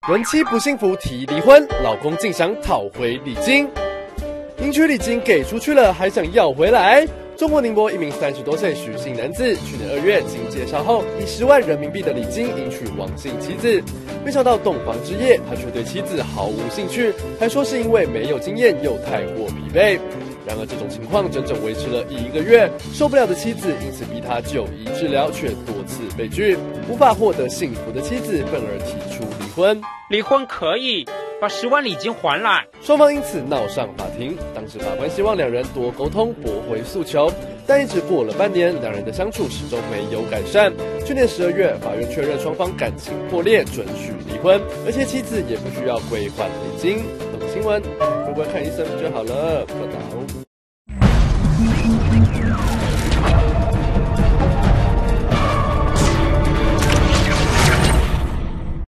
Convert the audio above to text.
人妻不幸福提离婚，老公竟想讨回礼金，迎娶礼金给出去了，还想要回来。中国宁波一名30多岁许姓男子，去年2月经介绍后，以10万人民币的礼金迎娶王姓妻子，没想到洞房之夜，他却对妻子毫无兴趣，还说是因为没有经验又太过疲惫。然而这种情况整整维持了1个月，受不了的妻子因此逼他就医治疗，却多次被拒，无法获得幸福的妻子愤而提出离婚。 离婚可以，把10万礼金还来。 双方因此闹上法庭，当时法官希望2人多沟通，驳回诉求，但一直过了半年，2人的相处始终没有改善。去年12月，法院确认双方感情破裂，准许离婚，而且妻子也不需要归还礼金。懂新闻，乖乖看医生就好了，不打